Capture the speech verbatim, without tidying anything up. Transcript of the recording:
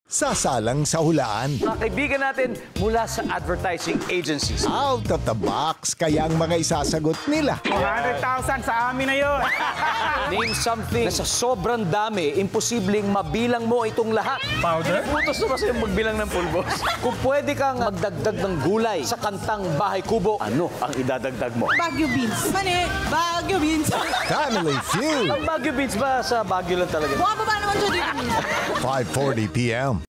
sasalang sa hulaan. Mga kaibigan natin mula sa advertising agencies. Out of the box, kaya ang mga isasagot nila. one hundred thousand sa amin na yun. Name something na sa sobrang dami, imposibleng mabilang mo itong lahat. Powder? Utos na ba sa'yo magbilang ng pulbos? Kung pwede kang magdagdag ng gulay sa kantang Bahay Kubo, ano ang idadagdag mo? Baguio beans. Mani, Baguio beans. Family Feud, Ang Baguio Beans ba sa Baguio lang talaga? Bumababa naman siya dito. five forty p m